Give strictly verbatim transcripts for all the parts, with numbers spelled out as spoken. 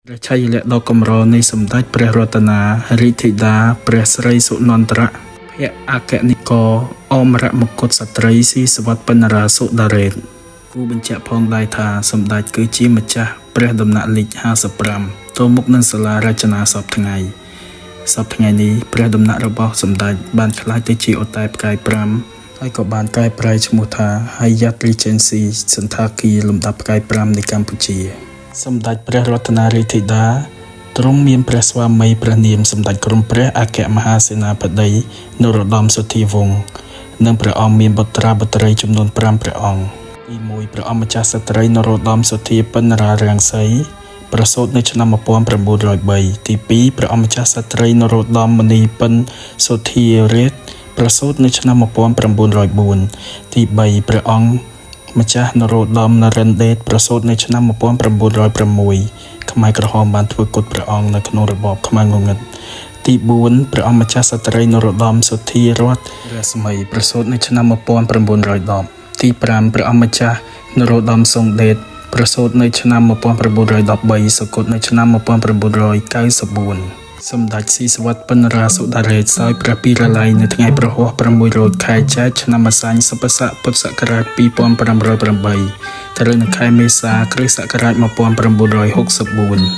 ព្រះឆាយលៈដ៏កម្រនៃសម្ដេចព្រះរតនារាជធីតាព្រះស្រីសុនន្ទរៈភអគ្គនិករអមរមគុតស្ត្រីស៊ីសវត្តបណ្ណរាសុដារ៉េតគូបញ្ជាក់ផងដែរថាសម្ដេចគឺជាម្ចាស់ព្រះដំណាក់លេខห้าสิบห้าទៅមុខនឹងសាលារចនាសពថ្ងៃសពថ្ងៃនេះព្រះដំណាក់របស់សម្ដេចបានក្លាយទៅជាអូតែផ្កាយប្រាំហើយក៏បានកែប្រែឈ្មោះថា Hyatt Regency សណ្ឋាគារលំដាប់ផ្កាយប្រាំនៃកម្ពុជាសម្ដេចព្រះរតនារាជធីតាទ្រង់មានព្រះស្វាមីព្រះនាមសម្ដេចក្រមព្រះអគ្គមហាសេនាបតីនរោត្តមសុធីវង្សនិងព្រះអង្គមានបុត្រាបុត្រីចំនួនប្រាំព្រះអង្គទីមួយព្រះអង្គម្ចាស់ស្ត្រីនរោត្តមសុធីបណ្ណរារាំងសីប្រសូតនៅឆ្នាំmột nghìn chín trăm linh baទីពីរព្រះអង្គម្ចាស់ស្ត្រីនរោត្តមមនីពិនសុធីរាជប្រសូតនៅឆ្នាំmột nghìn chín trăm linh bốnទីបីព្រះអង្គម្ចាស់នរោត្តមនរិន្ទដេតប្រសូតនៅឆ្នាំmột nghìn chín trăm linh sáuខ្មែរក្រហមបានធ្វើគុតព្រះអង្គនៅក្នុងរបបខ្មែរងងឹតទីបួនព្រះអង្គម្ចាស់ស្ត្រីនរោត្តមសុធីរតរស្មីប្រសូតនៅឆ្នាំmột nghìn chín trăm mườiទីប្រាំព្រះអង្គម្ចាស់នរោត្តមសុងដេតប្រសូតនៅឆ្នាំmột nghìn chín trăm mười baសគត់នៅឆ្នាំmột nghìn chín trăm chín mươi bốnសម្ដេចស៊ីសវត្តបណ្ណរាសុដារ៉េតសោយព្រះពីរល័យនៅថ្ងៃប្រហោះប្រាំមួយរោចខែចែកឆ្នាំម្សាញ់សពស័កពុទ្ធសករាជពីរពាន់ប្រាំរយប្រាំបីត្រូវនៅខែមេសាគ្រិស្តសករាជmột nghìn chín trăm sáu mươi tư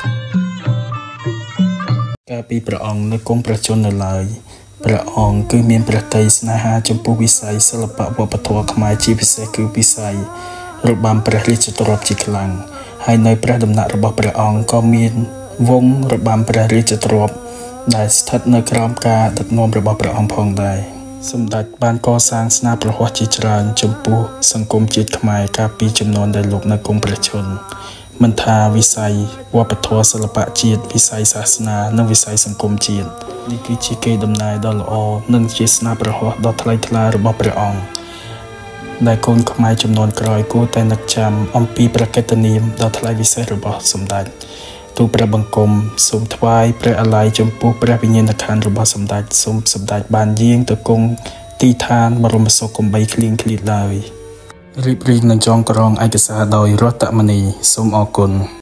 កាលពីព្រះអង្គនៅគង់ព្រះជន្មនៅឡើយព្រះអង្គគឺមានព្រះទ័យស្នេហាចំពោះវិស័យសិល្បៈវប្បធម៌ខ្មែរជាពិសេសគឺវិស័យរបាំព្រះរាជទ្រព្យជាខ្លាំងហើយនៅព្រះដំណាក់របស់ព្រះអង្គក៏មានវងរបាំព្រះរាជទ្រព្យដែលស្ថិតនៅក្រោមការដឹកនាំរបស់ព្រះអង្គផងដែរសម្ដេចបានកសាងស្នាប្រហ័សជាច្រើនចំពោះសង្គមជាតិខ្មែរកាលពីជំនាន់ដែលលោកនៅគង់ព្រះជន្មមិនថាវិស័យវប្បធម៌សិល្បៈជាតិវិស័យសាសនានិងវិស័យសង្គមជាតិនេះគឺជាកេរដំណែលដ៏ល្អនិងជាស្នាប្រហ័សដ៏ថ្លៃថ្លារបស់ព្រះអង្គដែលកូនខ្មែរចំនួនក្រោយគួរតែនឹកចាំអំពីព្រះកិត្តិនាមដ៏ថ្លៃវិសេសរបស់សម្ដេចទូលព្រះបង្គំសូមថ្វាយព្រះអាល័យចំពោះព្រះវិញ្ញាណក្ខន្ធរបស់សម្ដេចសូមសម្ដេចបានយាងទៅគង់ទីឋានបរមសុខកុំបីឃ្លៀងឃ្លាតឡើយរៀបរៀងនឹងចងក្រងឯកសារដោយរតមនីសូមអរគុណ